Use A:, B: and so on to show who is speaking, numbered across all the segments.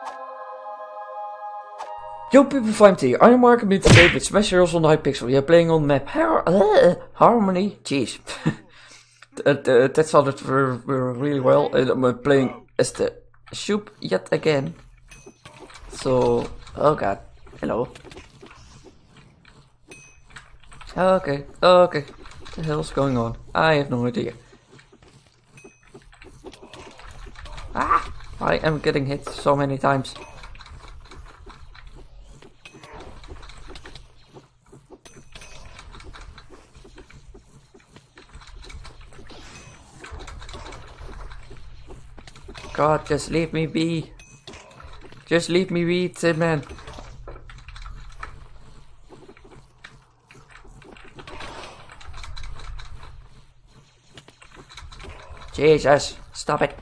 A: Yo people, Flamet here. I am working with today with Smash Heroes on Hypixel. We are playing on map Harmony. Jeez. That sounded really well. And I'm playing as the Shoop yet again. So, oh god. Hello. Okay. What the hell's going on? I have no idea. Ah! I am getting hit so many times. God, just leave me be. Just leave me be, Tin Man. Jesus, stop it.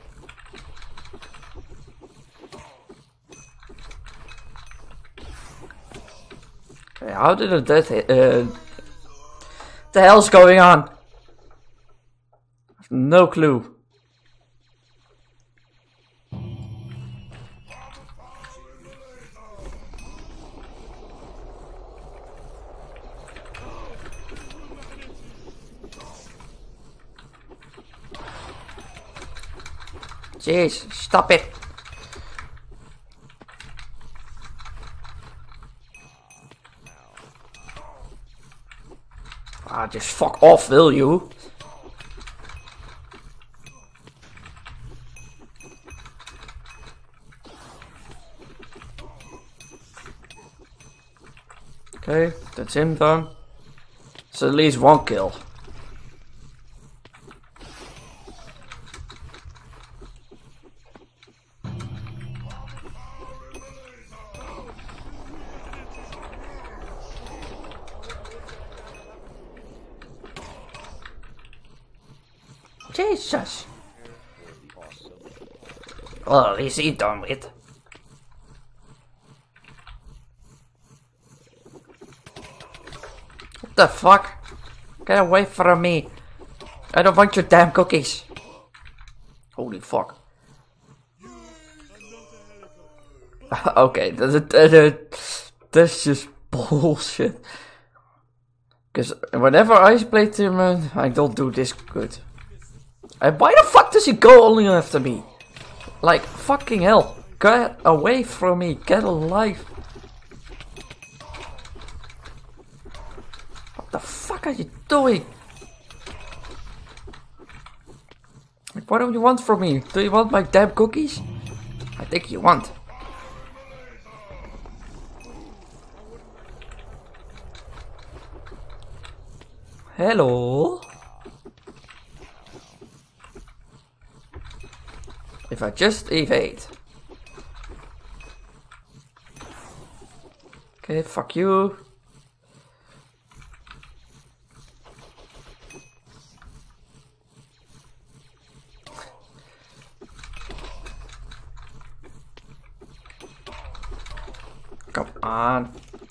A: How did that hit? The hell's going on? No clue. Jeez, stop it. Ah, just fuck off, will you? Okay, that's him done. So at least one kill. Jesus! Well, at least he's done with. What the fuck? Get away from me! I don't want your damn cookies! Holy fuck. Okay, that's just bullshit. Because whenever I play Timon, I don't do this good. And why the fuck does he go only after me? Like, fucking hell. Get away from me. Get alive. What the fuck are you doing? Like, what do you want from me? Do you want my damn cookies? I think you want. Hello? If I just evade. Okay, fuck you. Come on.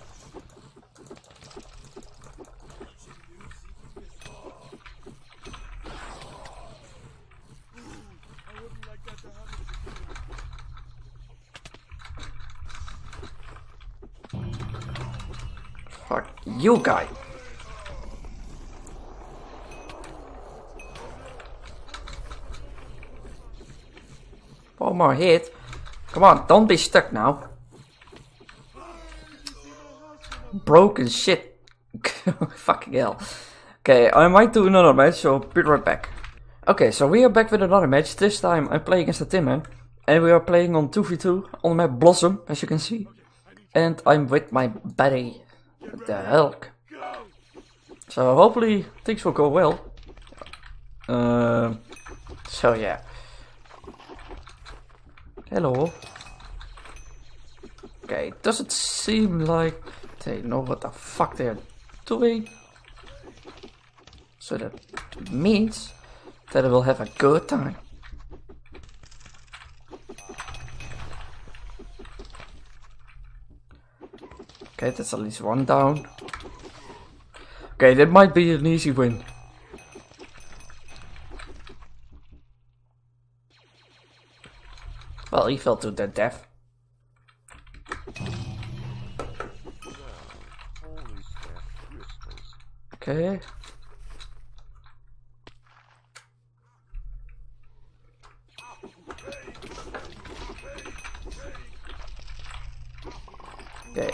A: Fuck you, guy. One more hit. Come on, don't be stuck now. Broken shit. Fucking hell. Okay, I might do another match, so be right back. Okay, so we are back with another match. This time I'm playing against the Tin Man. And we are playing on 2v2 on the map Blossom, as you can see. And I'm with my buddy, the Hulk. So hopefully things will go well. So yeah. Hello. Okay, does it seem like they know what the fuck they're doing? So that means that I will have a good time. Okay, that's at least one down. Okay, that might be an easy win. Well, he fell to the death. Okay. Okay.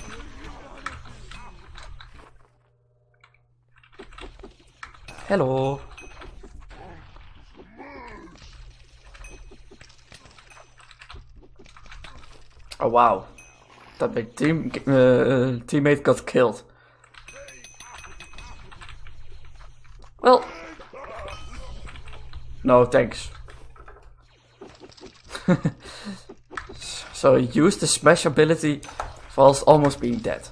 A: Hello. Oh wow. That big teammate got killed. Well. No, thanks. So he used the smash ability whilst almost being dead.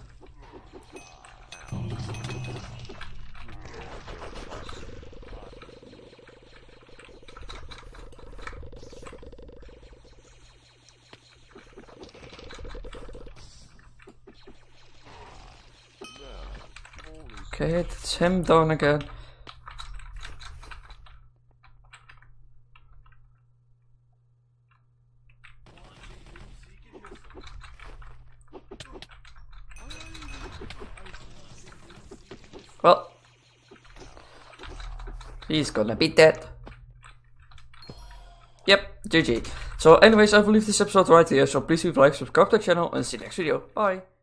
A: Okay, it's him down again. Well, he's gonna be dead. Yep, GG. So anyways, I will leave this episode right here, so please leave a like, subscribe to the channel, and see you next video. Bye!